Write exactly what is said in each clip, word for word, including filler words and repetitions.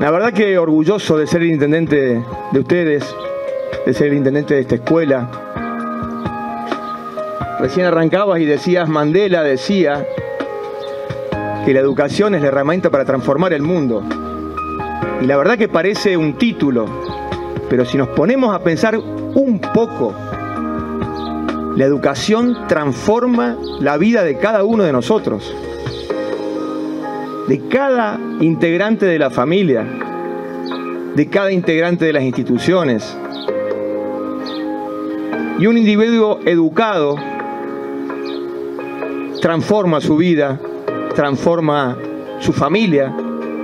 La verdad que orgulloso de ser el intendente de ustedes, de ser el intendente de esta escuela. Recién arrancabas y decías, Mandela decía que la educación es la herramienta para transformar el mundo. Y la verdad que parece un título, pero si nos ponemos a pensar un poco, la educación transforma la vida de cada uno de nosotros, de cada integrante de la familia, de cada integrante de las instituciones. Y un individuo educado transforma su vida, transforma su familia,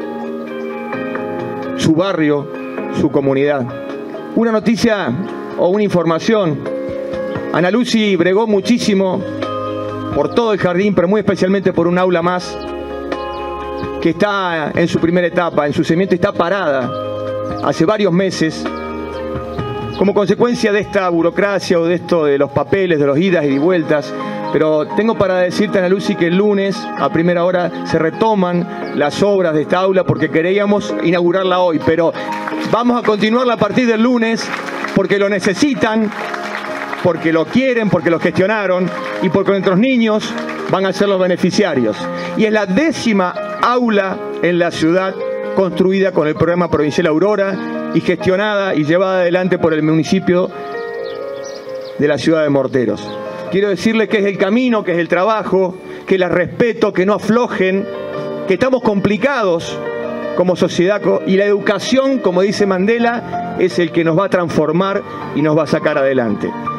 su barrio, su comunidad. Una noticia o una información: Ana Lucy bregó muchísimo por todo el jardín, pero muy especialmente por un aula más que está en su primera etapa, en su cimiento, está parada hace varios meses como consecuencia de esta burocracia o de esto de los papeles, de los idas y vueltas. Pero tengo para decirte, Ana Lucy, que el lunes a primera hora se retoman las obras de esta aula porque queríamos inaugurarla hoy, pero vamos a continuarla a partir del lunes porque lo necesitan, porque lo quieren, porque lo gestionaron y porque nuestros niños van a ser los beneficiarios. Y es la décima aula en la ciudad construida con el programa provincial Aurora y gestionada y llevada adelante por el municipio de la ciudad de Morteros. Quiero decirles que es el camino, que es el trabajo, que las respeto, que no aflojen, que estamos complicados como sociedad y la educación, como dice Mandela, es el que nos va a transformar y nos va a sacar adelante.